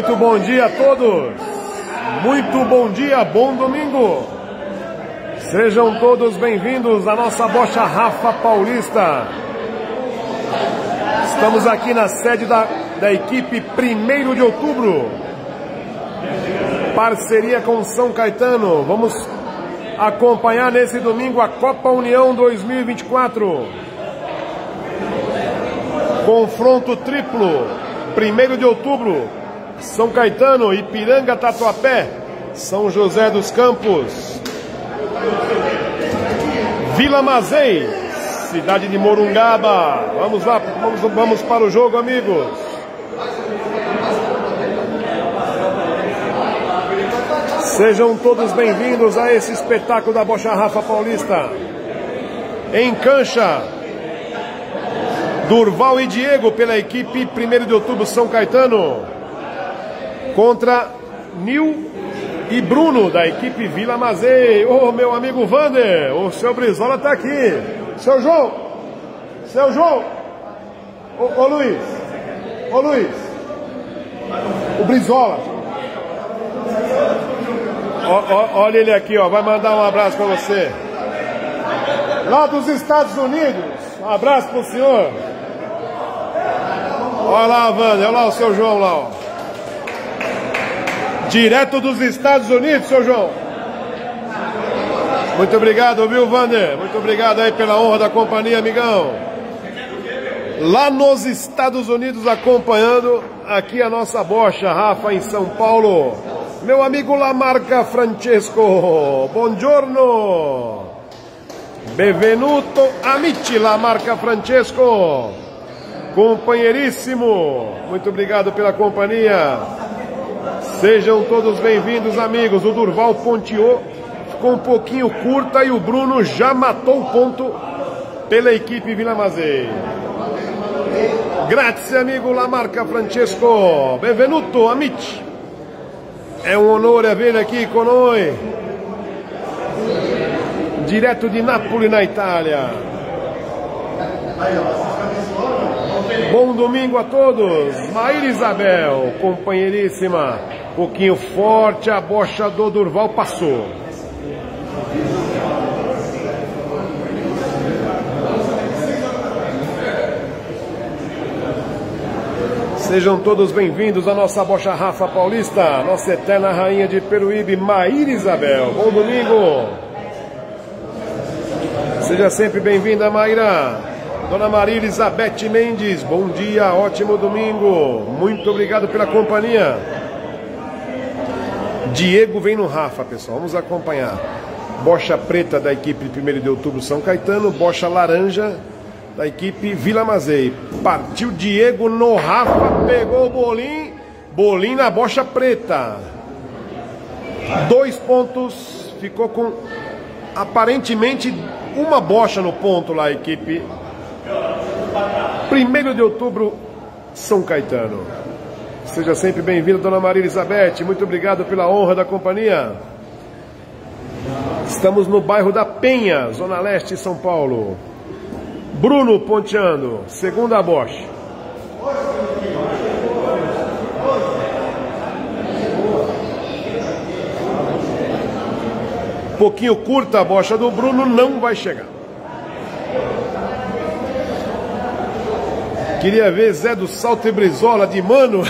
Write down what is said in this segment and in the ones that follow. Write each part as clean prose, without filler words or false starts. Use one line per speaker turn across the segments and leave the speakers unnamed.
Muito bom dia a todos, muito bom dia, bom domingo. Sejam todos bem-vindos à nossa bocha Rafa Paulista. Estamos aqui na sede da equipe 1º de outubro, parceria com São Caetano. Vamos acompanhar nesse domingo a Copa União 2024. Confronto triplo, 1º de outubro, São Caetano, Ipiranga, Tatuapé, São José dos Campos, Vila Mazei, cidade de Morungaba. Vamos lá, vamos para o jogo, amigos. Sejam todos bem-vindos a esse espetáculo da bocha Rafa Paulista. Em cancha, Durval e Diego pela equipe 1º de outubro São Caetano, contra Nil e Bruno da equipe Vila Mazei. Ô, meu amigo Vander, o seu Brizola tá aqui. Seu João, ô Luiz, o Brizola. Olha ele aqui, ó, vai mandar um abraço para você. Lá dos Estados Unidos, um abraço pro senhor. Olha lá, Vander, olha lá o seu João lá, ó. Direto dos Estados Unidos, seu João. Muito obrigado, viu, Vander? Muito obrigado aí pela honra da companhia, amigão. Lá nos Estados Unidos, acompanhando aqui a nossa bocha Rafa em São Paulo. Meu amigo Lamarca Francesco, buongiorno. Benvenuto, amici, Lamarca Francesco. Companheiríssimo, muito obrigado pela companhia. Sejam todos bem-vindos, amigos. O Durval ponteou, ficou um pouquinho curta e o Bruno já matou o ponto pela equipe Vila Mazei. Grazie, amigo Lamarca Francesco. Benvenuto, amici. É um onore avere aqui con noi, direto de Nápoles, na Itália. Bom domingo a todos. Maíra Isabel, companheiríssima. Pouquinho forte, a bocha do Durval passou. Sejam todos bem-vindos à nossa bocha Rafa Paulista, nossa eterna rainha de Peruíbe, Maíra Isabel. Bom domingo. Seja sempre bem-vinda, Maíra. Dona Maria Elizabeth Mendes, bom dia, ótimo domingo. Muito obrigado pela companhia. Diego vem no Rafa, pessoal, vamos acompanhar. Bocha preta da equipe 1º de outubro São Caetano, bocha laranja da equipe Vila Mazei. Partiu Diego no Rafa, pegou o bolim na bocha preta. 2 pontos, ficou com aparentemente uma bocha no ponto lá, a equipe 1º de outubro São Caetano. Seja sempre bem-vinda, Dona Maria Elizabeth. Muito obrigado pela honra da companhia. Estamos no bairro da Penha, Zona Leste, São Paulo. Bruno ponteando, segunda bocha. Pouquinho curta a bocha do Bruno, não vai chegar. Queria ver Zé do Salto e Brizola de mano.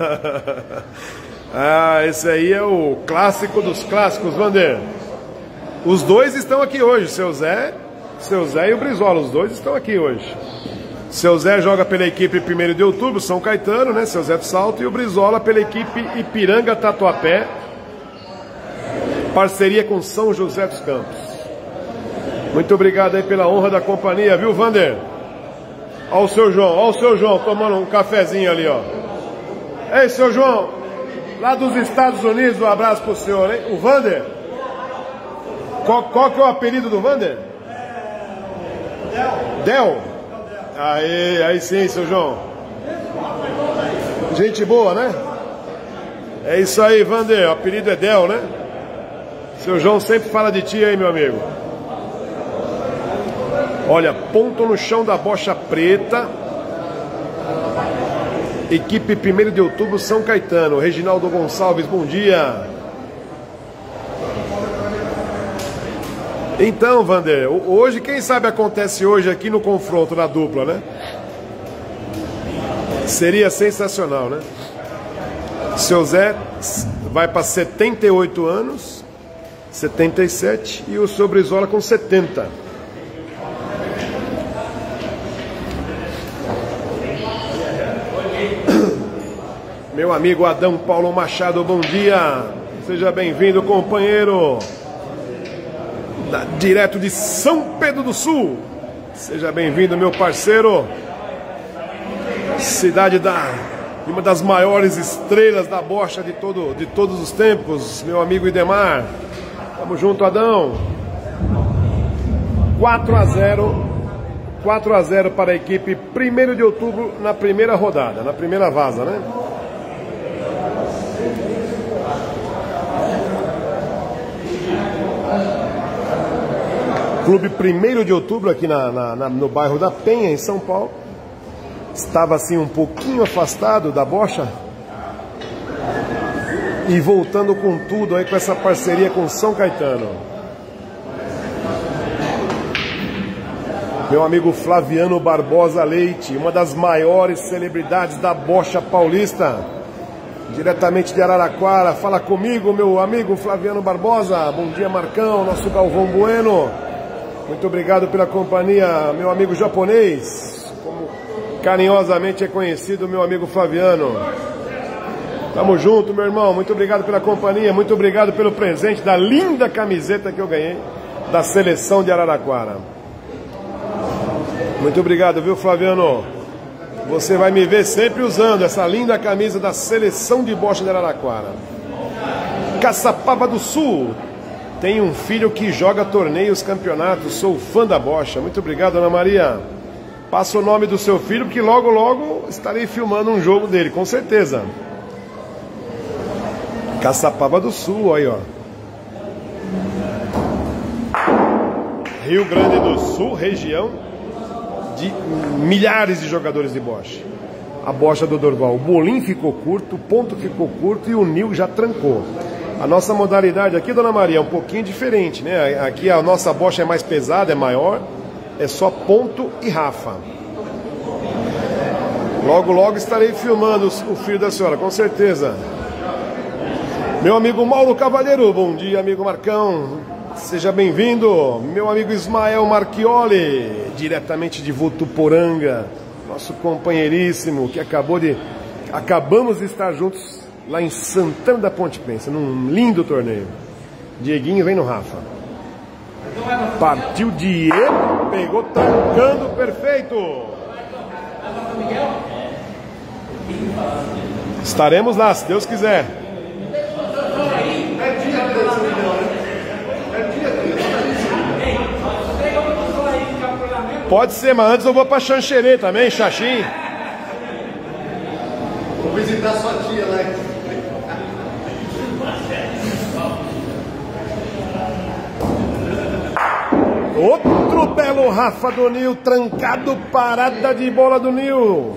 Ah, esse aí é o clássico dos clássicos, Vander. Os dois estão aqui hoje, seu Zé e o Brizola, os dois estão aqui hoje. Seu Zé joga pela equipe 1º de outubro, São Caetano, né? Seu Zé do Salto, e o Brizola pela equipe Ipiranga, Tatuapé, parceria com São José dos Campos. Muito obrigado aí pela honra da companhia, viu, Vander? Olha o seu João tomando um cafezinho ali, ó. Ei, seu João, lá dos Estados Unidos, um abraço pro senhor, hein? O Vander? Qual que é o apelido do Vander? Del? Aí sim, seu João. Gente boa, né? É isso aí, Vander, o apelido é Del, né? Seu João sempre fala de ti aí, meu amigo. Olha, ponto no chão da bocha preta. Equipe 1º de outubro, São Caetano. Reginaldo Gonçalves, bom dia. Então, Vander, hoje, quem sabe acontece hoje aqui no confronto, na dupla, né? Seria sensacional, né? Seu Zé vai para 78 anos, 77, e o seu Brizola com 70. Meu amigo Adão Paulo Machado, bom dia. Seja bem-vindo, companheiro. Direto de São Pedro do Sul. Seja bem-vindo, meu parceiro. Cidade de uma das maiores estrelas da bocha de todos os tempos, meu amigo Idemar. Tamo junto, Adão. 4-0 para a equipe 1º de outubro na primeira rodada, na primeira vaza, né? Clube 1º de outubro aqui no bairro da Penha, em São Paulo. Estava assim um pouquinho afastado da bocha e voltando com tudo aí com essa parceria com São Caetano. Meu amigo Flaviano Barbosa Leite, uma das maiores celebridades da bocha paulista, diretamente de Araraquara. Fala comigo, meu amigo Flaviano Barbosa. Bom dia, Marcão, nosso Galvão Bueno. Muito obrigado pela companhia, meu amigo japonês, como carinhosamente é conhecido meu amigo Flaviano. Tamo junto, meu irmão. Muito obrigado pela companhia, muito obrigado pelo presente da linda camiseta que eu ganhei da seleção de Araraquara. Muito obrigado, viu, Flaviano? Você vai me ver sempre usando essa linda camisa da seleção de bocha de Araraquara. Caçapava do Sul. Tenho um filho que joga torneios, campeonatos. Sou fã da bocha. Muito obrigado, Ana Maria. Passa o nome do seu filho, porque logo, logo estarei filmando um jogo dele, com certeza. Caçapava do Sul, aí, ó. Rio Grande do Sul, região de milhares de jogadores de bocha. A bocha do Dorval. O bolim ficou curto, o ponto ficou curto e o Nil já trancou. A nossa modalidade aqui, Dona Maria, é um pouquinho diferente, né? Aqui a nossa bocha é mais pesada, é maior, é só ponto e rafa. Logo, logo estarei filmando o filho da senhora, com certeza. Meu amigo Mauro Cavalheiro, bom dia, amigo Marcão. Seja bem-vindo. Meu amigo Ismael Marchioli, diretamente de Votuporanga, nosso companheiríssimo, que acabamos de estar juntos lá em Santana da Ponte Pensa, num lindo torneio. Dieguinho vem no Rafa. Partiu Diego, pegou trancando, perfeito. Estaremos lá, se Deus quiser. Pode ser, mas antes eu vou pra Xanxerê também, Xaxim.
Vou visitar sua tia lá.
Outro belo Rafa do Nil, trancado, parada de bola do Nil.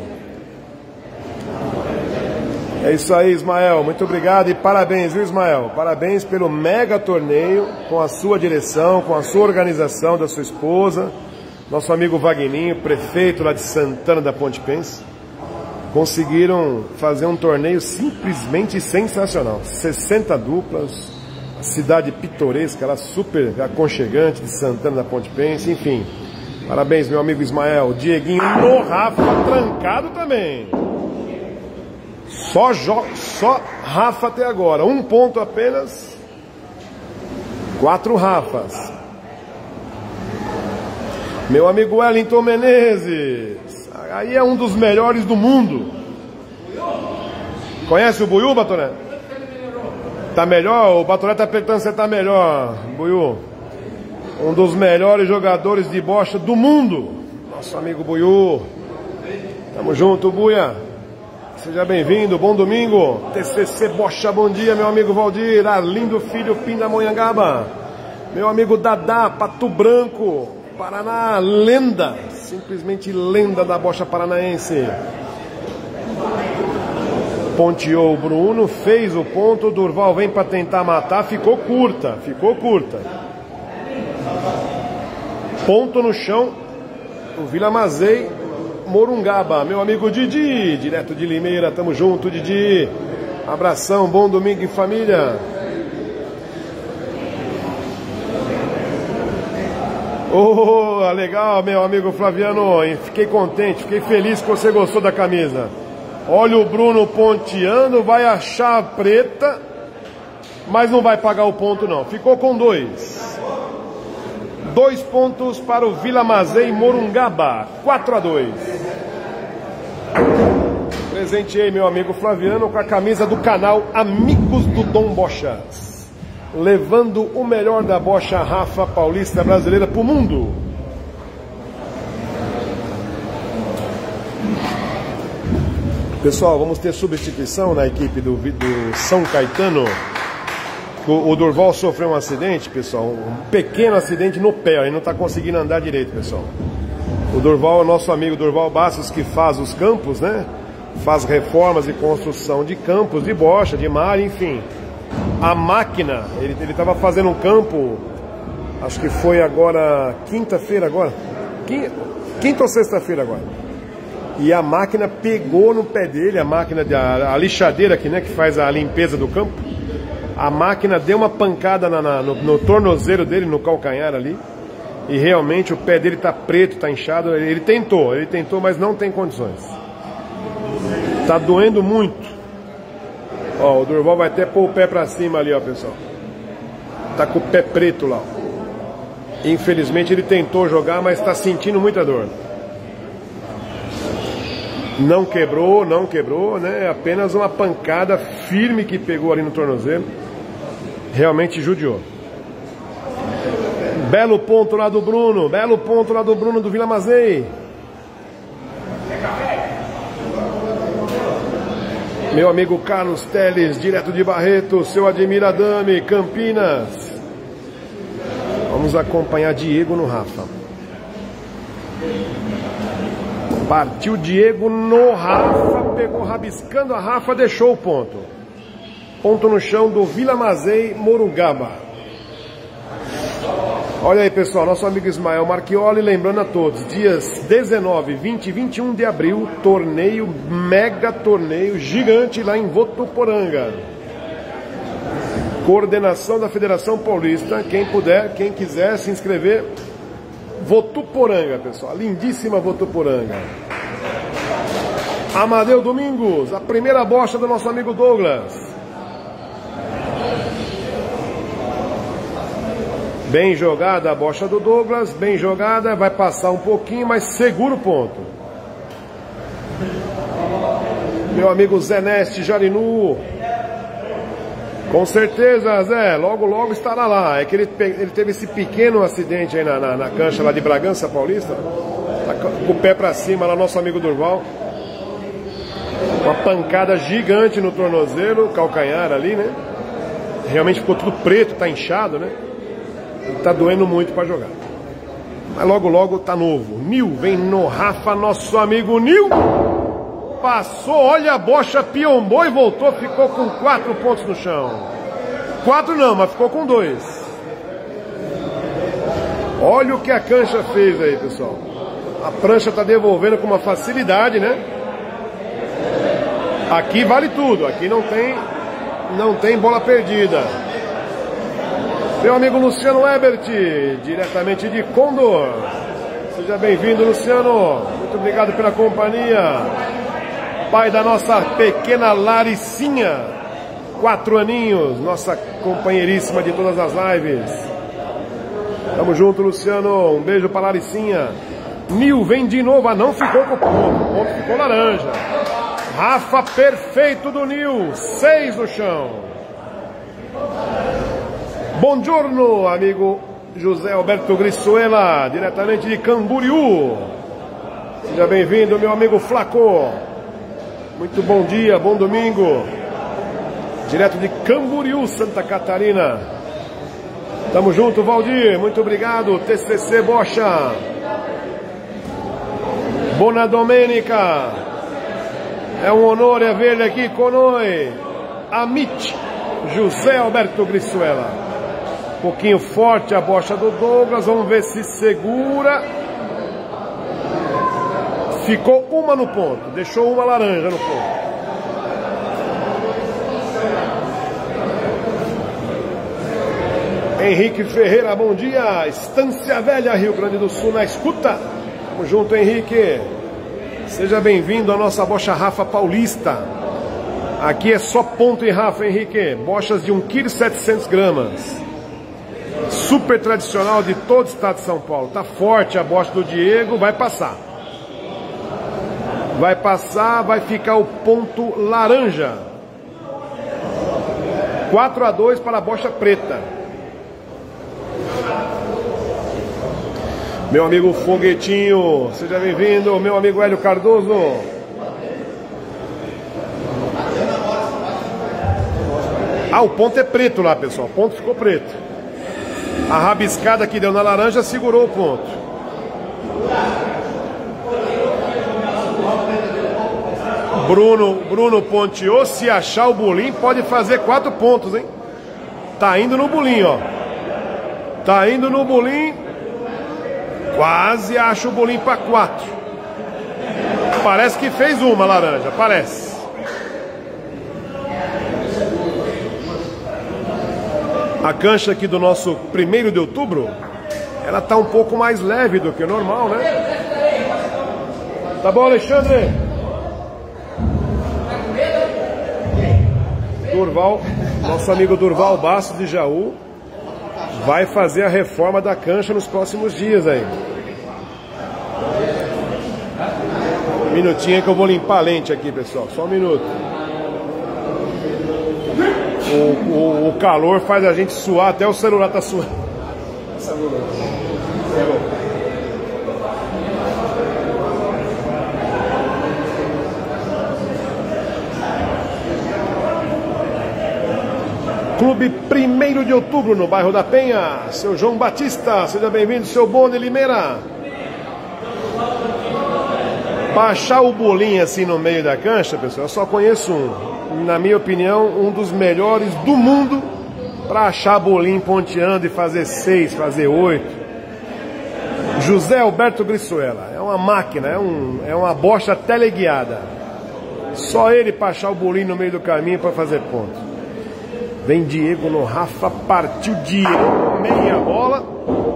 É isso aí, Ismael, muito obrigado e parabéns, viu, Ismael? Parabéns pelo mega torneio, com a sua direção, com a sua organização, da sua esposa, nosso amigo Vagninho, prefeito lá de Santana da Ponte Pensa. Conseguiram fazer um torneio simplesmente sensacional. 60 duplas, cidade pitoresca, lá super aconchegante de Santana da Ponte Pensa, enfim. Parabéns, meu amigo Ismael. Dieguinho no Rafa, trancado também. Só Rafa até agora. Um ponto apenas. 4 Rafas. Meu amigo Wellington Menezes. Aí é um dos melhores do mundo. Conhece o Buiú, Batoré? Tá melhor? O Batoré tá perguntando se você tá melhor, Buiú. Um dos melhores jogadores de bocha do mundo. Nosso amigo Buiú. Tamo junto, Buia. Seja bem-vindo, bom domingo. TCC Bocha, bom dia, meu amigo Valdir. Arlindo Filho, Pindamonhangaba. Meu amigo Dadá, Pato Branco, Paraná, lenda. Simplesmente lenda da bocha paranaense. Ponteou o Bruno, fez o ponto, o Durval vem para tentar matar, ficou curta, Ponto no chão, o Vila Mazei, Morungaba, meu amigo Didi, direto de Limeira, tamo junto, Didi. Abração, bom domingo em família. Oh, legal, meu amigo Flaviano, fiquei contente, fiquei feliz que você gostou da camisa. Olha o Bruno ponteando, vai achar a preta, mas não vai pagar o ponto não, ficou com 2. 2 pontos para o Vila Mazei Morungaba, 4-2. Presenteei meu amigo Flaviano com a camisa do canal Amigos do Dom Bochas, levando o melhor da bocha Rafa paulista brasileira para o mundo. Pessoal, vamos ter substituição na equipe do São Caetano. O Durval sofreu um acidente, pessoal, um pequeno acidente no pé, ele não está conseguindo andar direito, pessoal. O Durval é o nosso amigo Durval Bastos, que faz os campos, né? Faz reformas e construção de campos, de bocha, de mar, enfim. A máquina, ele estava fazendo um campo, acho que foi agora, quinta-feira agora, quinta ou sexta-feira agora. E a máquina pegou no pé dele, a lixadeira aqui, né, que faz a limpeza do campo. A máquina deu uma pancada no tornozelo dele, no calcanhar ali. E realmente o pé dele tá preto, tá inchado. Ele tentou, mas não tem condições. Tá doendo muito. Ó, o Durval vai até pôr o pé pra cima ali, ó, pessoal. Tá com o pé preto lá, ó. Infelizmente ele tentou jogar, mas tá sentindo muita dor. Não quebrou, né? Apenas uma pancada firme que pegou ali no tornozelo. Realmente judiou. Belo ponto lá do Bruno. Do Vila Mazei. Meu amigo Carlos Teles, direto de Barreto, seu Admir Adame, Campinas. Vamos acompanhar Diego no Rafa. Partiu Diego no Rafa, pegou rabiscando a Rafa, deixou o ponto. Ponto no chão do Vila Mazei Morungaba. Olha aí, pessoal, nosso amigo Ismael Marchioli, lembrando a todos, dias 19, 20 e 21 de abril, mega torneio gigante lá em Votuporanga. Coordenação da Federação Paulista, quem puder, quem quiser se inscrever, Votuporanga, pessoal, lindíssima Votuporanga. Amadeu Domingos, a primeira bocha do nosso amigo Douglas. Bem jogada a bocha do Douglas, bem jogada, vai passar um pouquinho, mas segura o ponto. Meu amigo Zé Neste Jarinu. Com certeza, Zé, logo estará lá. É que ele teve esse pequeno acidente aí na cancha lá de Bragança Paulista. Tá com o pé pra cima lá, nosso amigo Durval. Uma pancada gigante no tornozelo, calcanhar ali, né? Realmente ficou tudo preto, tá inchado, né? Tá doendo muito para jogar. Mas logo tá novo. Nil, vem no Rafa, nosso amigo Nil. Passou, olha a bocha, piombou e voltou. Ficou com 4 pontos no chão. 4 não, mas ficou com 2. Olha o que a cancha fez aí, pessoal. A prancha tá devolvendo com uma facilidade, né? Aqui vale tudo. Aqui não tem bola perdida. Meu amigo Luciano Ebert, diretamente de Condor. Seja bem-vindo, Luciano. Muito obrigado pela companhia. Pai da nossa pequena Laricinha, 4 aninhos, nossa companheiríssima de todas as lives. Tamo junto, Luciano. Um beijo pra Laricinha. Nil vem de novo. Ah, não ficou com o ponto. O ponto ficou laranja. Rafa perfeito do Nil. 6 no chão. Buongiorno, amigo José Alberto Grissuela, diretamente de Camboriú. Seja bem-vindo, meu amigo Flaco. Muito bom dia, bom domingo. Direto de Camboriú, Santa Catarina. Tamo junto, Valdir. Muito obrigado. TCC Bocha. Bona Domenica. É um honor ver aqui com nós, Amit José Alberto Grissuela. Um pouquinho forte a bocha do Douglas, vamos ver se segura. Ficou uma no ponto, deixou uma laranja no ponto. Henrique Ferreira, bom dia. Estância Velha, Rio Grande do Sul, na escuta. Tamo junto, Henrique. Seja bem-vindo à nossa bocha Rafa Paulista. Aqui é só ponto e Rafa, Henrique. Bochas de 1,7 kg. Super tradicional de todo o estado de São Paulo. Tá forte a bocha do Diego, vai passar. Vai passar, vai ficar o ponto laranja. 4-2 para a bocha preta. Meu amigo Foguetinho, seja bem-vindo. Meu amigo Hélio Cardoso. Ah, o ponto é preto lá, pessoal. O ponto ficou preto. A rabiscada que deu na laranja segurou o ponto. Bruno ponteou. Se achar o bolim, pode fazer 4 pontos, hein? Tá indo no bolim, ó. Tá indo no bolim. Quase acha o bolim para 4. Parece que fez uma laranja, parece. A cancha aqui do nosso 1º de outubro, ela tá um pouco mais leve do que o normal, né? Tá bom, Alexandre? Durval, nosso amigo Durval Bastos de Jaú, vai fazer a reforma da cancha nos próximos dias aí. Um minutinho que eu vou limpar a lente aqui, pessoal. Só um minuto. O calor faz a gente suar, até o celular tá suando. Clube 1º de outubro, no bairro da Penha. Seu João Batista, seja bem-vindo, seu Bonde Limeira. Baixar o bolinho assim no meio da cancha, pessoal, eu só conheço um. Na minha opinião, um dos melhores do mundo para achar bolinho ponteando e fazer 6, fazer 8. José Alberto Grissuela. É uma máquina, é uma bocha teleguiada. Só ele para achar o bolinho no meio do caminho para fazer ponto. Vem Diego no Rafa, partiu Diego, meia bola.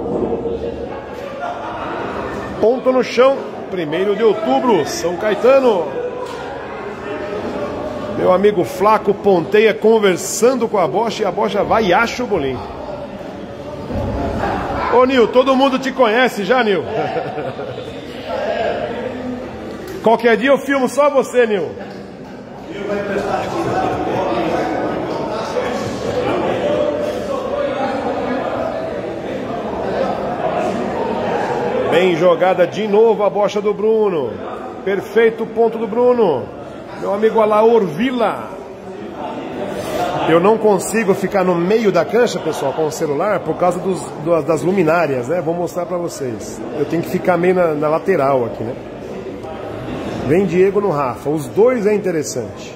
Ponto no chão, 1º de outubro, São Caetano. Meu amigo Flaco ponteia conversando com a bocha e a bocha vai e acha o bolinho. Ô Nil, todo mundo te conhece já, Nil. Qualquer dia eu filmo só você, Nil. Bem jogada de novo a bocha do Bruno. Perfeito ponto do Bruno. Meu amigo Alaor Vila. Eu não consigo ficar no meio da cancha, pessoal, com o celular por causa das luminárias, né? Vou mostrar pra vocês. Eu tenho que ficar meio na lateral aqui, né? Vem Diego no Rafa. Os dois é interessante.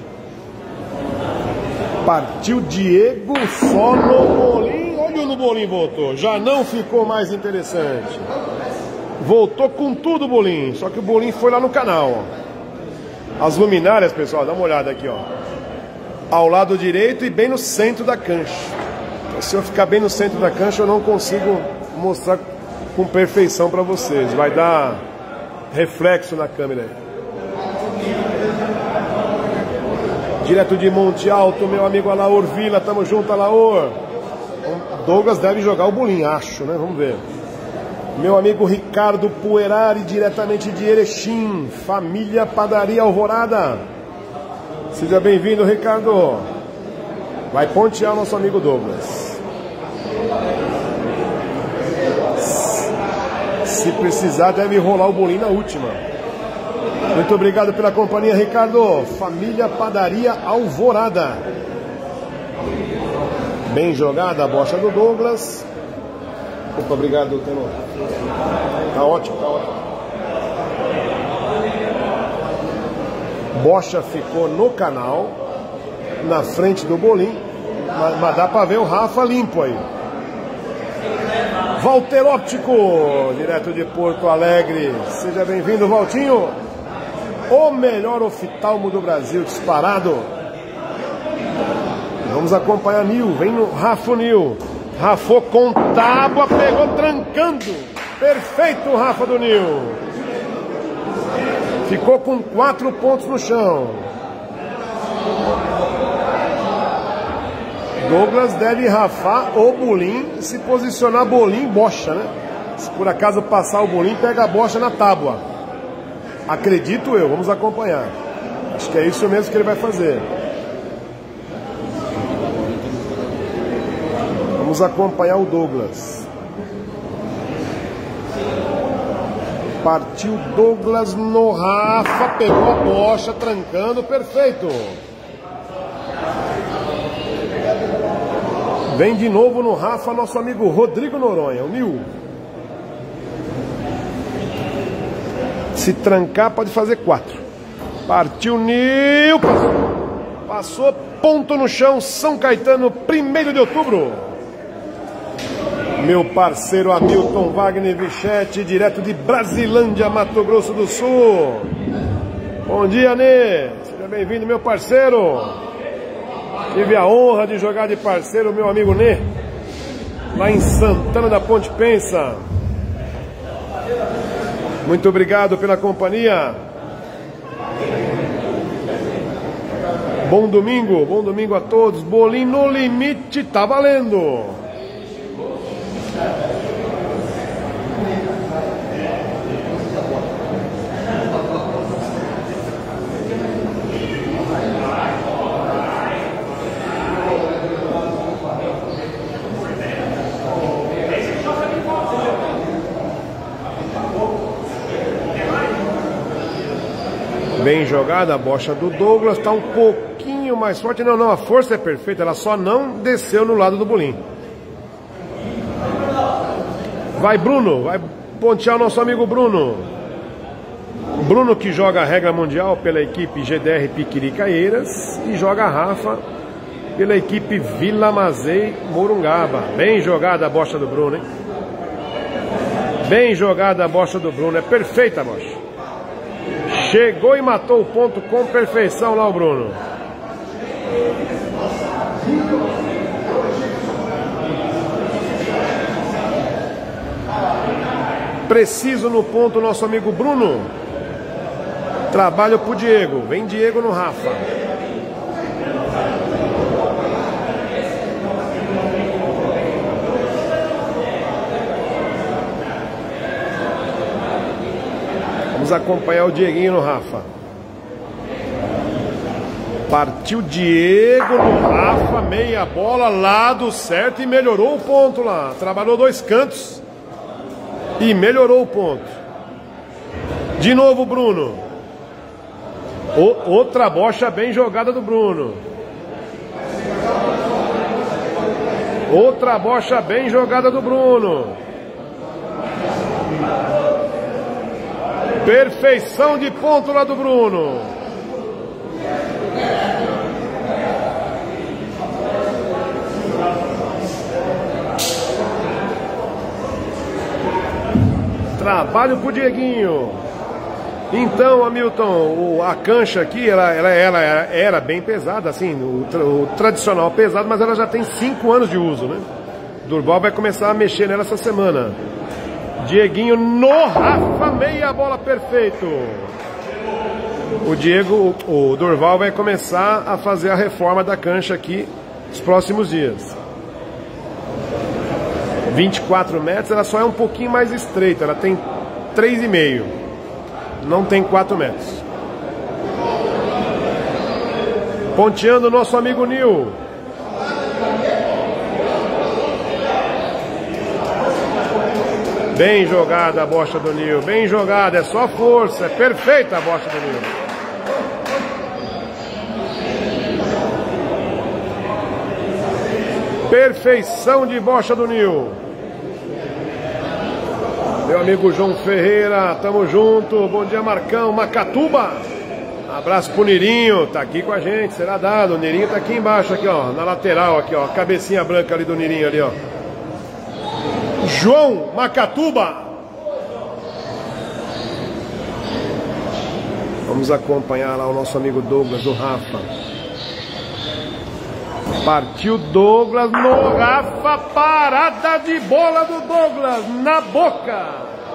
Partiu Diego só no bolinho. Olha no bolinho voltou. Já não ficou mais interessante. Voltou com tudo o bolinho. Só que o bolinho foi lá no canal, ó. As luminárias, pessoal, dá uma olhada aqui, ó. Ao lado direito e bem no centro da cancha. Então, se eu ficar bem no centro da cancha, eu não consigo mostrar com perfeição para vocês. Vai dar reflexo na câmera aí. Direto de Monte Alto, meu amigo Alaor Vila. Tamo junto, Alaor. O Douglas deve jogar o bolinho, acho, né? Vamos ver. Meu amigo Ricardo Puerari, diretamente de Erechim. Família Padaria Alvorada. Seja bem-vindo, Ricardo. Vai pontear o nosso amigo Douglas. Se precisar, deve rolar o bolinho na última. Muito obrigado pela companhia, Ricardo. Família Padaria Alvorada. Bem jogada a bocha do Douglas. Opa, obrigado, Tenor. Tá ótimo, tá ótimo. Bocha ficou no canal, na frente do bolim, mas dá para ver o Rafa limpo aí. Walter Óptico, direto de Porto Alegre. Seja bem-vindo, Valtinho. O melhor oftalmo do Brasil, disparado. Vamos acompanhar Nil. Vem no Rafa Nil. Rafa com tábua, pegou trancando. Perfeito o Rafa do Nil. Ficou com 4 pontos no chão. Douglas deve rafar o bolim, se posicionar bolim, bocha, né? Se por acaso passar o bolim, pega a bocha na tábua. Acredito eu, vamos acompanhar. Acho que é isso mesmo que ele vai fazer. Vamos acompanhar o Douglas. Partiu Douglas no Rafa, pegou a bocha, trancando, perfeito. Vem de novo no Rafa nosso amigo Rodrigo Noronha, o Nil. Se trancar pode fazer 4. Partiu Nil, passou, ponto no chão, São Caetano, 1º de outubro. Meu parceiro Hamilton Wagner Vichete, direto de Brasilândia, Mato Grosso do Sul. Bom dia, Nê. Seja bem-vindo, meu parceiro. Tive a honra de jogar de parceiro meu amigo Nê, lá em Santana da Ponte Pensa. Muito obrigado pela companhia. Bom domingo a todos. Bolinho no limite, tá valendo. Bem jogada a bocha do Douglas, tá um pouquinho mais forte. Não, a força é perfeita, ela só não desceu no lado do bolim. Vai Bruno, vai pontear o nosso amigo Bruno. Bruno que joga a regra mundial pela equipe GDR Piquiricaeiras e joga a Rafa pela equipe Vila Mazei Morungaba. Bem jogada a bocha do Bruno, hein? Bem jogada a bocha do Bruno, é perfeita a bocha. Chegou e matou o ponto com perfeição lá o Bruno. Preciso no ponto nosso amigo Bruno. Trabalho pro Diego. Vem Diego no Rafa. Vamos acompanhar o Dieguinho no Rafa. Partiu Diego no Rafa, meia bola, lado certo e melhorou o ponto lá. Trabalhou 2 cantos e melhorou o ponto. De novo Bruno. Outra bocha bem jogada do Bruno. Outra bocha bem jogada do Bruno. Perfeição de ponto lá do Bruno. Trabalho pro Dieguinho. Então, Hamilton, a cancha aqui, ela era bem pesada, assim, o tradicional pesado, mas ela já tem 5 anos de uso, né? Durval vai começar a mexer nela essa semana. Dieguinho no Rafa, meia bola, perfeito. O Durval vai começar a fazer a reforma da cancha aqui nos próximos dias. 24 metros, ela só é um pouquinho mais estreita, ela tem 3,5, não tem 4 metros. Ponteando o nosso amigo Nil. Bem jogada a bocha do Nil, bem jogada, é só força, é perfeita a bocha do Nil. Perfeição de bocha do Nil. Meu amigo João Ferreira, tamo junto, bom dia Marcão, Macatuba. Abraço pro Nirinho, tá aqui com a gente, será dado. O Nirinho tá aqui embaixo, aqui, ó, na lateral, aqui, ó, cabecinha branca ali do Nirinho ali, ó. João Macatuba. Vamos acompanhar lá o nosso amigo Douglas, do Rafa. Partiu Douglas no Rafa, parada de bola do Douglas, na boca.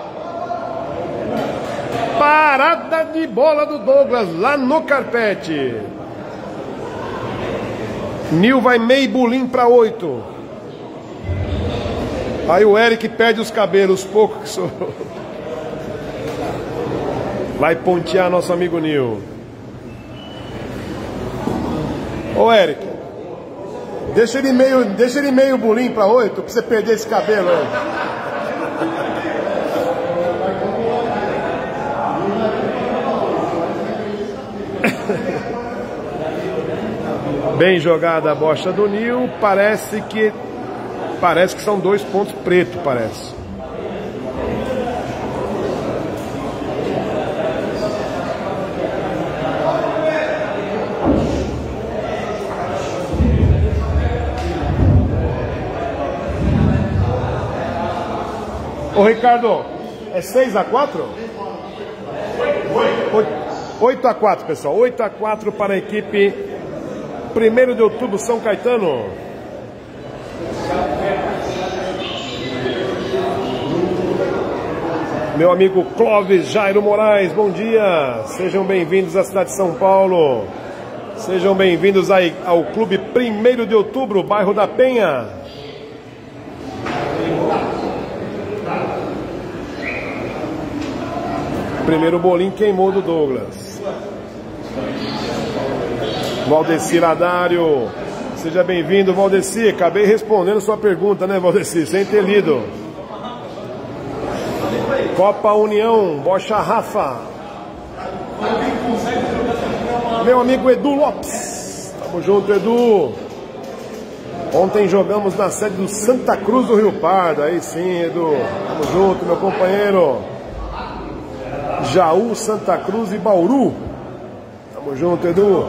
Parada de bola do Douglas, lá no carpete. Nil vai meio bolim para 8. Aí o Eric perde os cabelos, pouco que sou. Vai pontear nosso amigo Nil. Ô Eric, deixa ele meio bolinho para 8, pra você perder esse cabelo aí. Bem jogada a bocha do Nil. Parece que são 2 pontos pretos, parece. Ô Ricardo, é 6-4? 8-4, pessoal. 8-4 para a equipe 1º de Outubro, São Caetano. Meu amigo Clóvis Jairo Moraes, bom dia. Sejam bem-vindos à cidade de São Paulo. Sejam bem-vindos ao Clube 1º de Outubro, bairro da Penha. Primeiro bolinho queimou do Douglas. Valdeci Ladário, seja bem-vindo, Valdeci. Acabei respondendo sua pergunta, né, Valdeci? Sem ter lido. Copa União, bocha Rafa. Meu amigo Edu Lopes. Tamo junto, Edu. Ontem jogamos na sede do Santa Cruz do Rio Pardo. Aí sim, Edu. Tamo junto, meu companheiro. Jaú, Santa Cruz e Bauru. Tamo junto, Edu.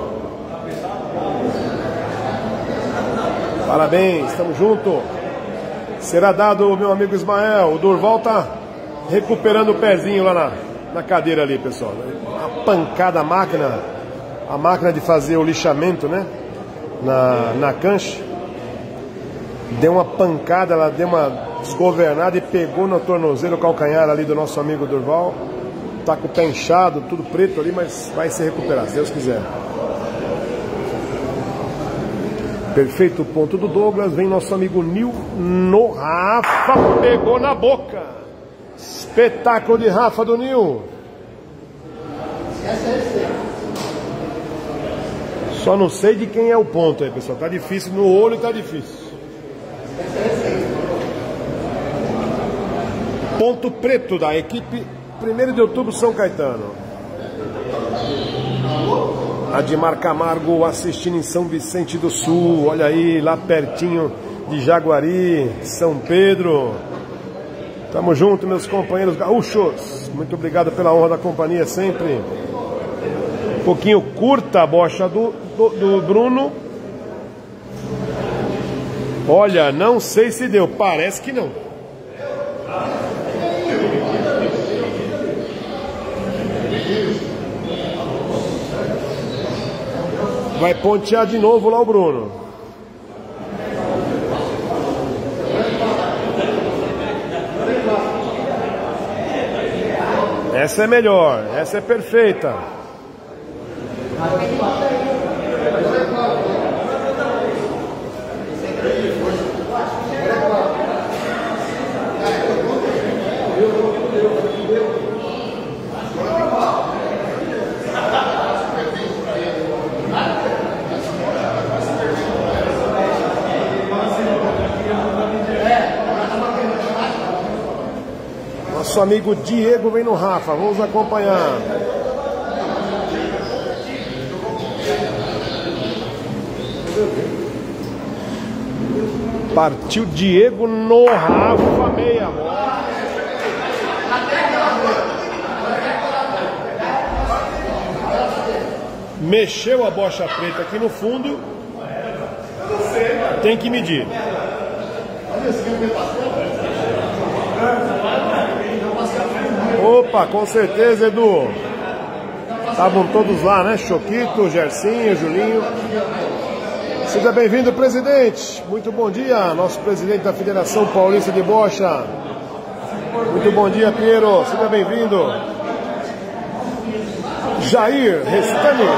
Parabéns, tamo junto. Será dado, meu amigo Ismael. O Durval tá recuperando o pezinho lá na cadeira ali, pessoal. A pancada, a máquina de fazer o lixamento, né? Na cancha. Deu uma pancada, ela deu uma desgovernada e pegou no tornozelo, o calcanhar ali do nosso amigo Durval. Tá com o pé inchado, tudo preto ali, mas vai se recuperar, se Deus quiser. Perfeito ponto do Douglas. Vem nosso amigo Nil no Rafa. Pegou na boca. Espetáculo de Rafa do Nil. Só não sei de quem é o ponto aí, pessoal. Tá difícil, no olho tá difícil. Ponto preto da equipe 1º de Outubro, São Caetano. Admar Camargo assistindo em São Vicente do Sul. Olha aí, lá pertinho de Jaguari, São Pedro. Tamo junto, meus companheiros gaúchos. Muito obrigado pela honra da companhia sempre. Um pouquinho curta a bocha do Bruno. Olha, não sei se deu. Parece que não. Vai pontear de novo lá o Bruno. Essa é melhor, essa é perfeita. Nosso amigo Diego vem no Rafa, vamos acompanhar. Partiu Diego no Rafa, meia bola. Mexeu a bocha preta aqui no fundo. Tem que medir. Opa, com certeza, Edu. Estavam todos lá, né? Choquito, Gersinho, Julinho. Seja bem-vindo, presidente. Muito bom dia, nosso presidente da Federação Paulista de Bocha. Muito bom dia, Piero. Seja bem-vindo. Jair Restani.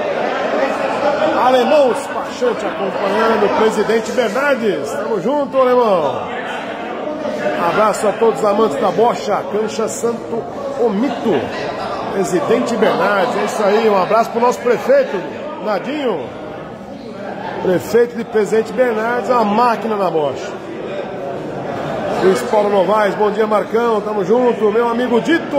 Alemão Despachante acompanhando o presidente Bernardes. Tamo junto, alemão. Abraço a todos os amantes da bocha. Cancha Santo Omito. Presidente Bernardes. É isso aí. Um abraço pro nosso prefeito, Nadinho. Prefeito de Presidente Bernardes. A máquina na bocha. Luiz Paulo Novaes. Bom dia, Marcão. Tamo junto. Meu amigo Dito.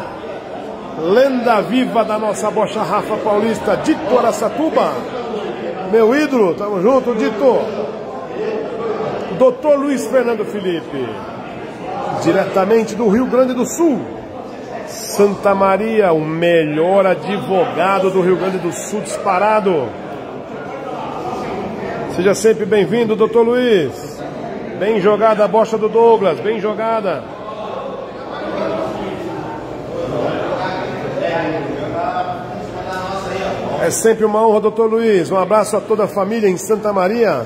Lenda viva da nossa bocha Rafa Paulista. Dito Araçatuba. Meu ídolo. Tamo junto, Dito. Dr. Luiz Fernando Felipe. Diretamente do Rio Grande do Sul. Santa Maria, o melhor advogado do Rio Grande do Sul disparado. Seja sempre bem-vindo, Dr. Luiz. Bem jogada a bocha do Douglas, bem jogada. É sempre uma honra, Dr. Luiz. Um abraço a toda a família em Santa Maria.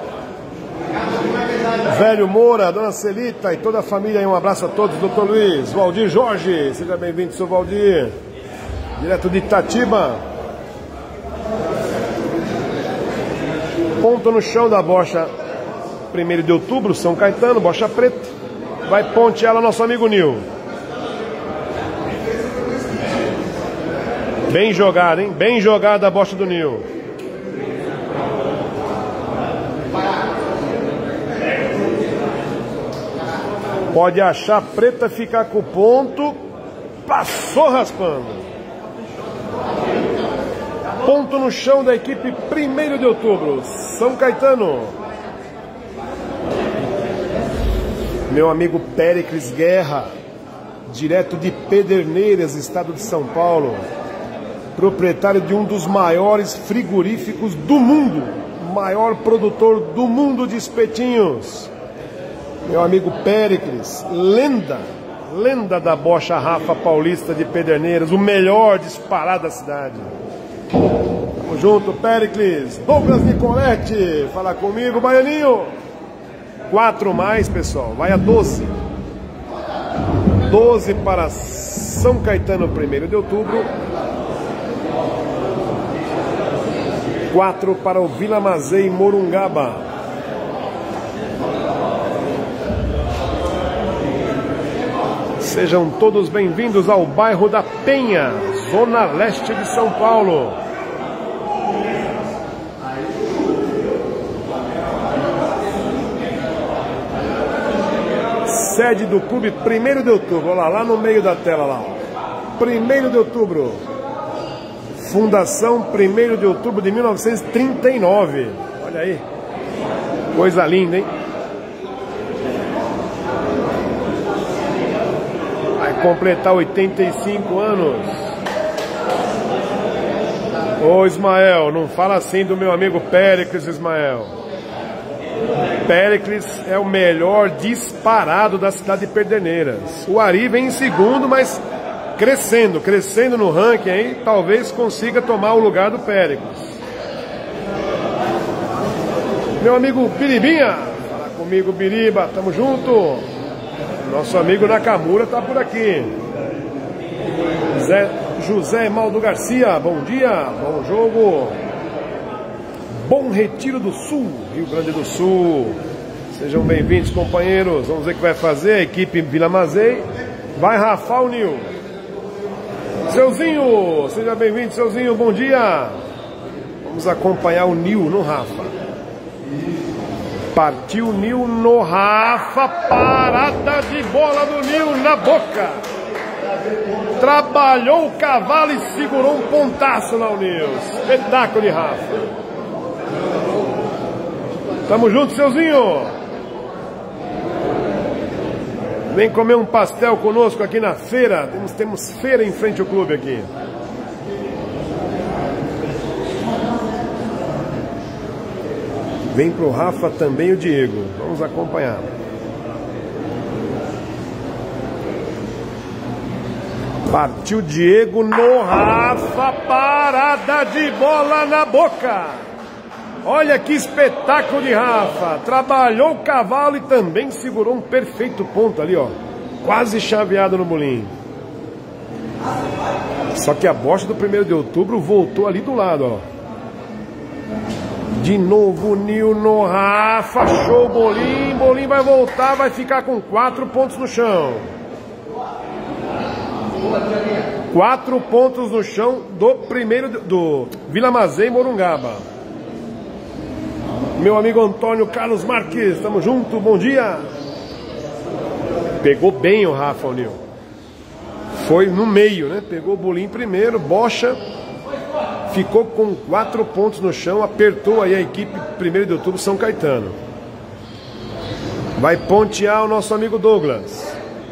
Velho Moura, Dona Celita e toda a família aí, um abraço a todos, Dr. Luiz. Valdir Jorge, seja bem-vindo, seu Valdir. Direto de Itatiba. Ponto no chão da bocha 1º de outubro, São Caetano, bocha preta. Vai pontear nosso amigo Nil. Bem jogada, hein? Bem jogada a bocha do Nil. Pode achar preta, ficar com o ponto. Passou raspando. Ponto no chão da equipe 1º de outubro, São Caetano. Meu amigo Péricles Guerra, direto de Pederneiras, estado de São Paulo. Proprietário de um dos maiores frigoríficos do mundo. Maior produtor do mundo de espetinhos. Meu amigo Péricles, lenda da bocha Rafa Paulista de Pederneiras, o melhor disparado da cidade. Tamo junto, Péricles. Douglas Nicoletti, fala comigo, Baianinho. 4 mais, pessoal, vai a 12. 12 para São Caetano, 1º de outubro. 4 para o Vila Mazei, Morungaba. Sejam todos bem-vindos ao bairro da Penha, zona leste de São Paulo. Sede do clube 1º de outubro, olha lá no meio da tela lá. 1º de outubro. Fundação 1º de outubro de 1939. Olha aí. Coisa linda, hein? Completar 85 anos. Ô Ismael, não fala assim do meu amigo Péricles, Ismael. Péricles é o melhor disparado da cidade de Pederneiras. O Ari vem em segundo, mas crescendo no ranking aí, talvez consiga tomar o lugar do Péricles. Meu amigo Biribinha, fala comigo, Biriba, tamo junto. Nosso amigo Nakamura está por aqui. José Maldo Garcia, bom dia, bom jogo. Bom Retiro do Sul, Rio Grande do Sul. Sejam bem-vindos, companheiros. Vamos ver o que vai fazer a equipe Vila Mazei. Vai rafar o Nil. Seuzinho, seja bem-vindo, Seuzinho, bom dia. Vamos acompanhar o Nil no Rafa. Partiu o Nil no Rafa, parada de bola do Nil na boca. Trabalhou o cavalo e segurou um pontaço lá o Nil. Espetáculo de Rafa. Tamo junto, Seuzinho. Vem comer um pastel conosco aqui na feira. Temos feira em frente ao clube aqui. Vem pro Rafa também o Diego. Vamos acompanhar. Partiu Diego no Rafa. Parada de bola na boca. Olha que espetáculo de Rafa. Trabalhou o cavalo e também segurou um perfeito ponto ali, ó. Quase chaveado no bolinho. Só que a bocha do 1º de outubro voltou ali do lado, ó. De novo o Nil no Rafa. Show o bolinho. Bolinho vai voltar, vai ficar com 4 pontos no chão. 4 pontos no chão do primeiro do Vila Mazei Morungaba. Meu amigo Antônio Carlos Marques, tamo junto, bom dia. Pegou bem o Rafa, o Nil. Foi no meio, né? Pegou o bolinho primeiro, bocha. Ficou com 4 pontos no chão, apertou aí a equipe 1º de outubro São Caetano. Vai pontear o nosso amigo Douglas.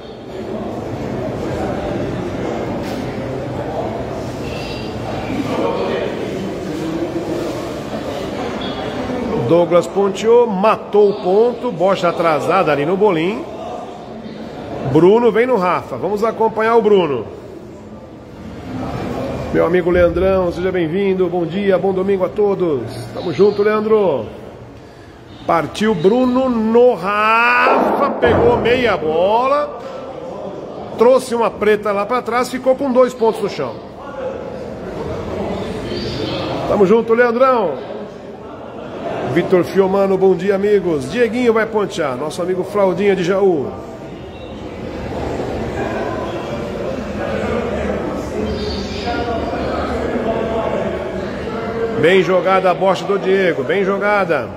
Douglas ponteou, matou o ponto, bocha atrasada ali no bolim. Bruno vem no Rafa, vamos acompanhar o Bruno. Meu amigo Leandrão, seja bem-vindo, bom dia, bom domingo a todos. Tamo junto, Leandro. Partiu Bruno no Rafa, pegou meia bola, trouxe uma preta lá para trás, ficou com 2 pontos no chão. Tamo junto, Leandrão. Vitor Fiomano, bom dia, amigos. Dieguinho vai pontear, nosso amigo Flaudinha de Jaú. Bem jogada a bocha do Diego, bem jogada.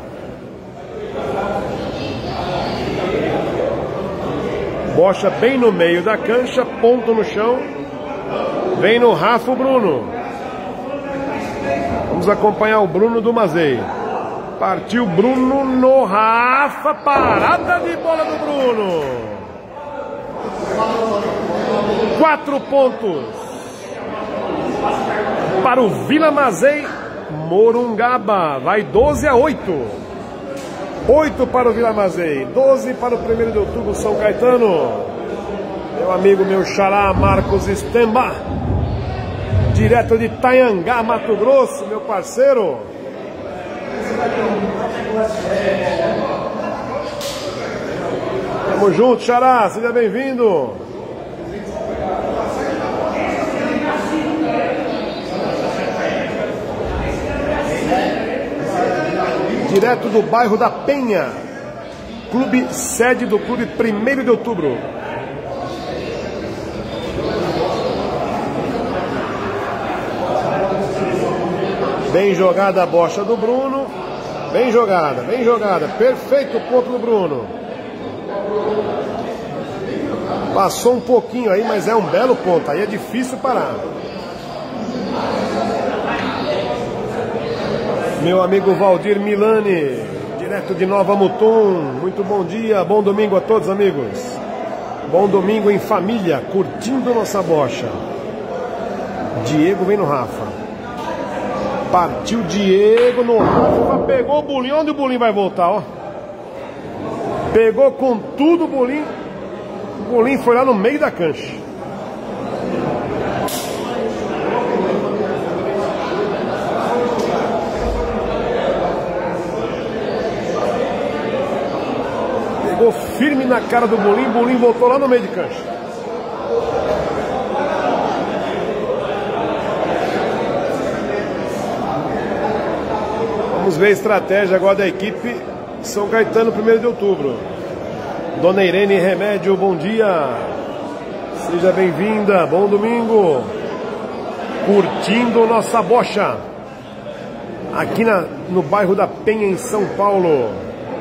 Bocha bem no meio da cancha, ponto no chão. Vem no Rafa o Bruno. Vamos acompanhar o Bruno do Mazei. Partiu Bruno no Rafa, parada de bola do Bruno. 4 pontos para o Vila Mazei Morungaba. Vai 12-8. 8 para o Vila Mazei, 12 para o 1º de outubro São Caetano. Meu amigo, meu xará Marcos Stemba, direto de Itanhangá, Mato Grosso, meu parceiro. Tamo junto, xará, seja bem-vindo. Direto do bairro da Penha, clube sede do clube 1º de outubro. Bem jogada a bocha do Bruno. Bem jogada, bem jogada. Perfeito ponto do Bruno. Passou um pouquinho aí, mas é um belo ponto. Aí é difícil parar. Meu amigo Valdir Milani, direto de Nova Mutum. Muito bom dia, bom domingo a todos, amigos. Bom domingo em família, curtindo nossa bocha. Diego vem no Rafa. Partiu Diego no Rafa, pegou o bolinho. Onde o bolinho vai voltar, ó? Pegou com tudo o bolinho. O bolinho foi lá no meio da cancha. Pegou firme na cara do bolinho. O bolinho voltou lá no meio de cancha. Vamos ver a estratégia agora da equipe São Caetano, 1º de outubro. Dona Irene Remédio, bom dia. Seja bem-vinda, bom domingo. Curtindo nossa bocha. Aqui no bairro da Penha, em São Paulo.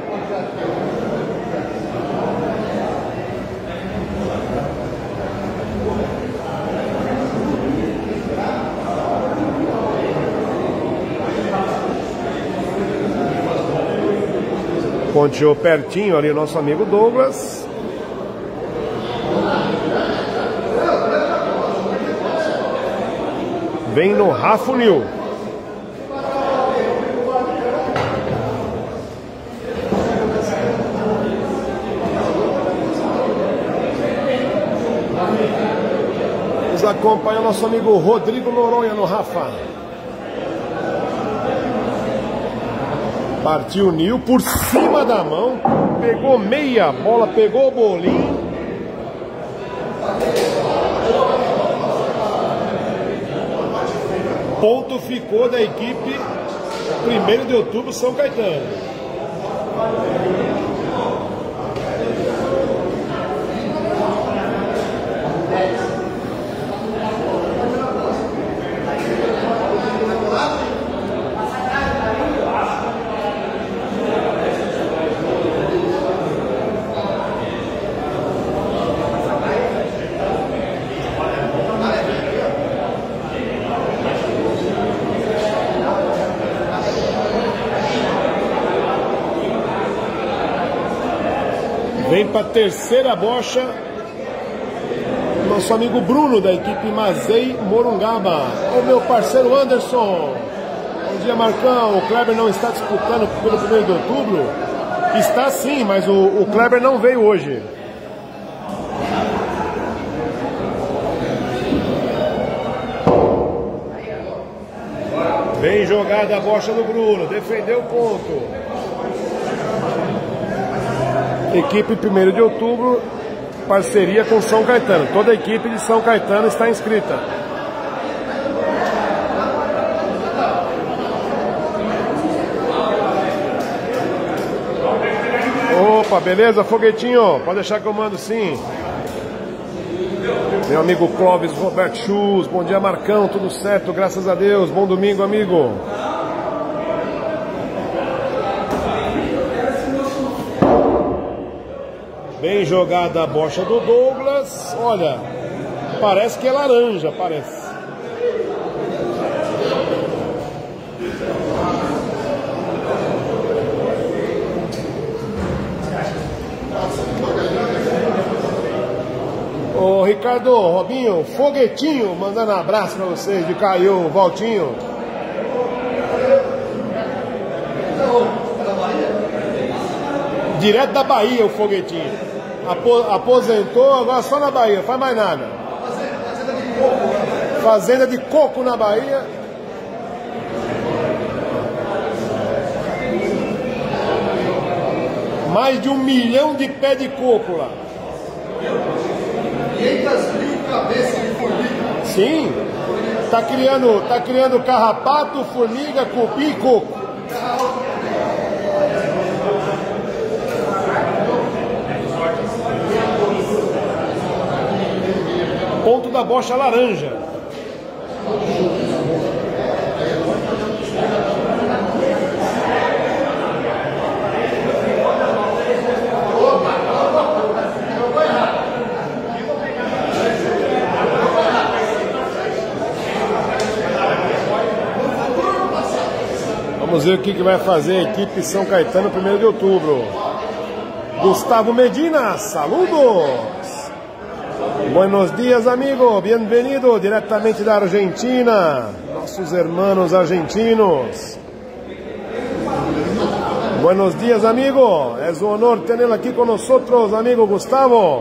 Ponteou pertinho ali o nosso amigo Douglas. Vem no Rafa Nil. acompanhar nosso amigo Rodrigo Noronha no Rafa. Partiu o Nil por cima da mão. Pegou meia bola, pegou o bolinho. Ponto ficou da equipe 1º de outubro São Caetano. Vem para a terceira bocha nosso amigo Bruno da equipe Mazei Morungaba. O meu parceiro Anderson. Bom dia, Marcão. O Kleber não está disputando pelo 1º de outubro? Está sim, mas o Kleber não veio hoje. Bem jogada a bocha do Bruno. Defendeu o ponto. Equipe 1º de outubro, parceria com São Caetano. Toda a equipe de São Caetano está inscrita. Opa, beleza, Foguetinho? Pode deixar que eu mando sim. Meu amigo Clóvis Roberto Chus, bom dia, Marcão, tudo certo, graças a Deus. Bom domingo, amigo. Bem jogada a bocha do Douglas. Olha, parece que é laranja, parece. Ô Ricardo, Robinho, Foguetinho, mandando um abraço pra vocês de Caio, Valtinho. Direto da Bahia o Foguetinho. Aposentou, agora só na Bahia, faz mais nada. Fazenda de coco na Bahia. Mais de 1 milhão de pé de coco lá.
500 mil cabeças de formiga.
Sim, tá criando carrapato, formiga, cupim e coco. Ponto da bocha laranja. Vamos ver o que vai fazer a equipe São Caetano 1º de outubro. Gustavo Medina, saludos! Buenos dias, amigo, bem-vindo diretamente da Argentina, nossos hermanos argentinos. Buenos dias, amigo, é um honor tê-lo aqui conosco, amigo Gustavo.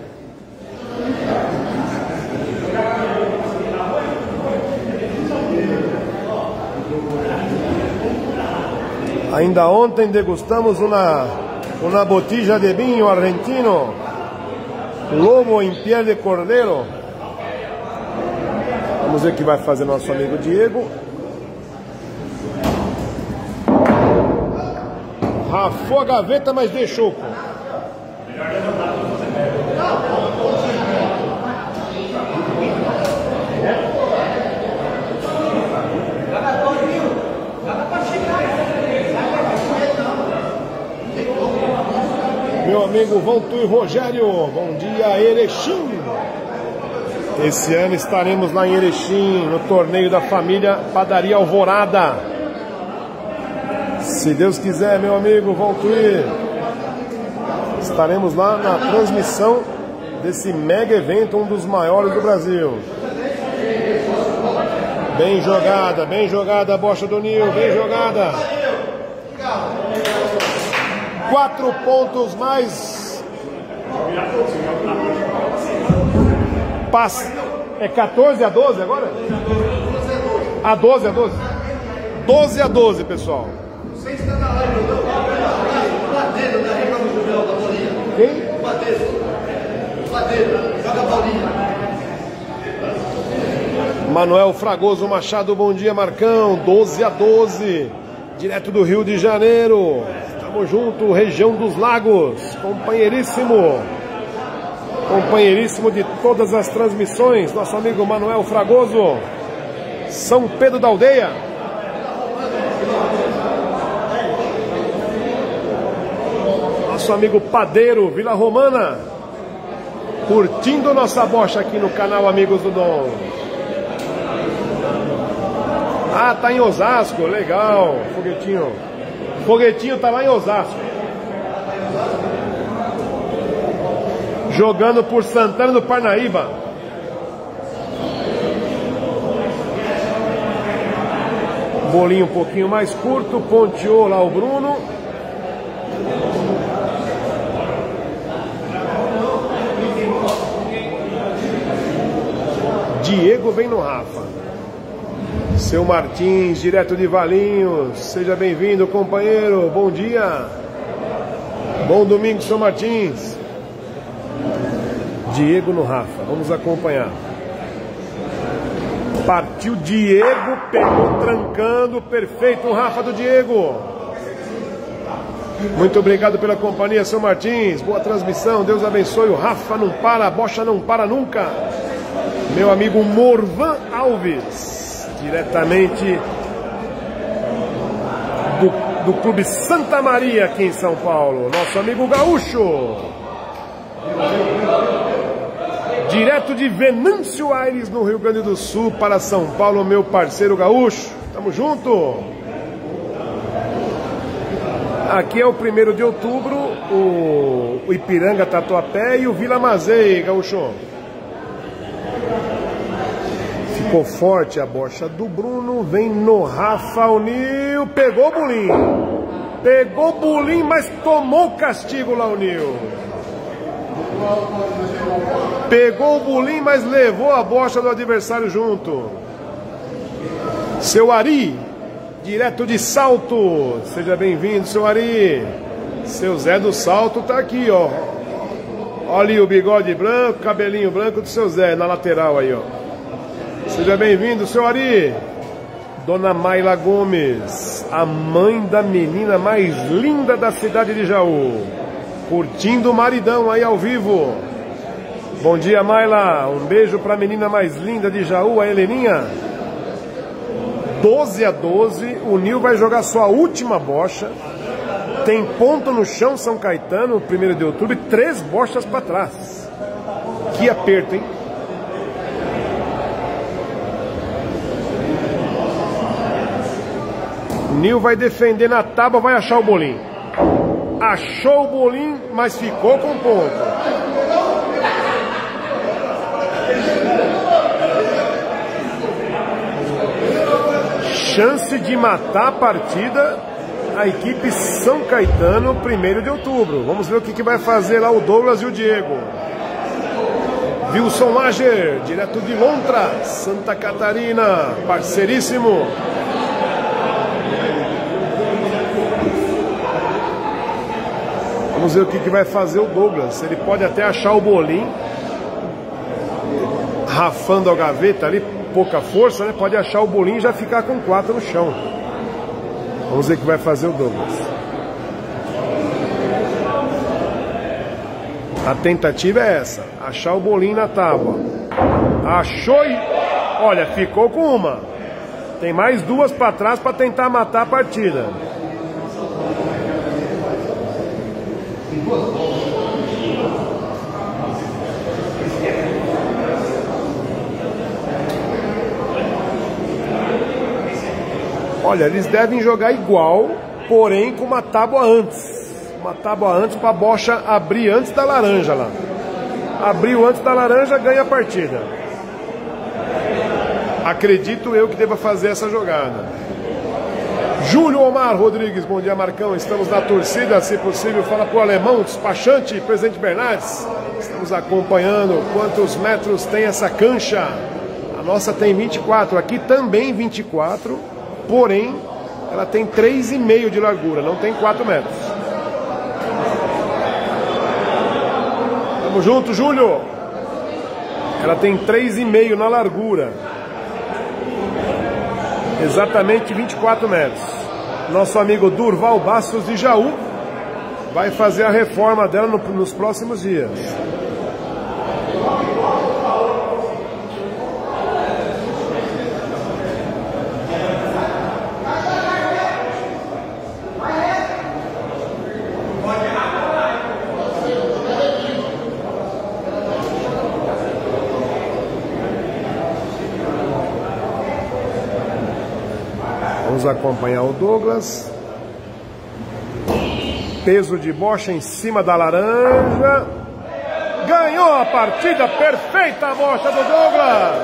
Ainda ontem degustamos uma botija de vinho argentino, lobo em pele de cordeiro. Vamos ver o que vai fazer nosso amigo Diego. Rafou a gaveta, mas deixou. Meu amigo Valtur Rogério, bom dia, Erechim. Esse ano estaremos lá em Erechim, no torneio da família Padaria Alvorada. Se Deus quiser, meu amigo Valtur, estaremos lá na transmissão desse mega evento, um dos maiores do Brasil. Bem jogada a bocha do Nil, bem jogada. 4 pontos mais. É 14 a 12 agora? A 12 a 12? 12 a 12, pessoal.
Você está na live, o Padeiro da Rica do Juvel da bolinha.
Quem?
O Padeiro, joga a bolinha.
Manuel Fragoso Machado, bom dia, Marcão. 12 a 12, direto do Rio de Janeiro. Tamo junto, região dos Lagos. Companheiríssimo. Companheiríssimo de todas as transmissões. Nosso amigo Manuel Fragoso. São Pedro da Aldeia. Nosso amigo Padeiro, Vila Romana. Curtindo nossa bocha aqui no canal Amigos do Dom. Ah, tá em Osasco, legal, Foguetinho. Foguetinho tá lá em Osasco. Jogando por Santana do Parnaíba. Bolinho um pouquinho mais curto, ponteou lá o Bruno. Diego vem no Rafa. Seu Martins, direto de Valinhos. Seja bem-vindo, companheiro. Bom dia. Bom domingo, seu Martins. Diego no Rafa. Vamos acompanhar. Partiu Diego, pegou trancando. Perfeito o Rafa do Diego. Muito obrigado pela companhia, seu Martins. Boa transmissão. Deus abençoe. O Rafa não para, a bocha não para nunca. Meu amigo Morvan Alves. Diretamente do Clube Santa Maria aqui em São Paulo. Nosso amigo Gaúcho. Direto de Venâncio Aires, no Rio Grande do Sul, para São Paulo, meu parceiro Gaúcho. Tamo junto. Aqui é o 1º de outubro, o Ipiranga Tatuapé e o Vila Mazei, Gaúcho. Ficou forte a bocha do Bruno. Vem no Rafa, o Nil. Pegou o Bulim. Pegou o Bulim, mas tomou o castigo lá o Nil. Pegou o Bulim, mas levou a bocha do adversário junto. Seu Ari, direto de Salto. Seja bem-vindo, seu Ari. Seu Zé do Salto tá aqui, ó. Olha aí o bigode branco, cabelinho branco do seu Zé, na lateral aí, ó. Seja bem-vindo, seu Ari. Dona Maila Gomes, a mãe da menina mais linda da cidade de Jaú. Curtindo o maridão aí ao vivo. Bom dia, Maila. Um beijo para a menina mais linda de Jaú, a Heleninha. 12 a 12. O Nil vai jogar sua última bocha. Tem ponto no chão, São Caetano, 1º de outubro, 3 bochas para trás. Que aperto, hein? Nil vai defender na tábua, vai achar o Bolim. Achou o Bolim, mas ficou com ponto. Chance de matar a partida a equipe São Caetano, 1º de outubro. Vamos ver o que vai fazer lá o Douglas e o Diego. Wilson Lager, direto de Lontra, Santa Catarina, parceiríssimo. Vamos ver o que vai fazer o Douglas. Ele pode até achar o Bolim, rafando a gaveta ali, pouca força, né? Pode achar o Bolim e já ficar com 4 no chão. Vamos ver o que vai fazer o Douglas. A tentativa é essa, achar o Bolim na tábua. Achou e... olha, ficou com uma. Tem mais 2 para trás para tentar matar a partida. Olha, eles devem jogar igual, porém com uma tábua antes. Uma tábua antes para a bocha abrir antes da laranja lá. Abriu antes da laranja, ganha a partida. Acredito eu que deva fazer essa jogada. Júlio Omar Rodrigues, bom dia Marcão, estamos na torcida, se possível fala pro alemão, despachante, Presidente Bernardes, estamos acompanhando quantos metros tem essa cancha, a nossa tem 24, aqui também 24, porém ela tem 3,5 de largura, não tem 4 metros. Tamo junto, Júlio, ela tem 3,5 na largura, exatamente 24 metros. Nosso amigo Durval Bastos de Jaú vai fazer a reforma dela nos próximos dias. Vamos acompanhar o Douglas. Peso de bocha em cima da laranja. Ganhou a partida, perfeita a bocha do Douglas.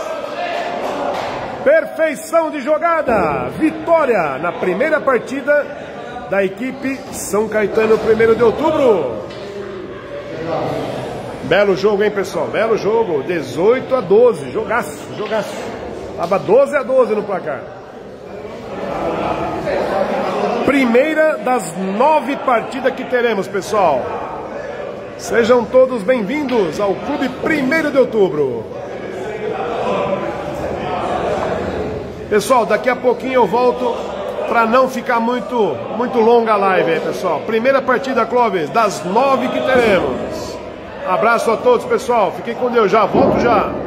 Perfeição de jogada. Vitória na primeira partida da equipe São Caetano, 1º de outubro. Belo jogo, hein, pessoal? Belo jogo. 18-12. Jogaço, jogaço. Tava 12-12 no placar. Primeira das 9 partidas que teremos, pessoal. Sejam todos bem-vindos ao Clube 1º de Outubro. Pessoal, daqui a pouquinho eu volto para não ficar muito longa a live aí, pessoal. Primeira partida, Clóvis, das 9 que teremos. Abraço a todos, pessoal. Fiquem com Deus, já volto já.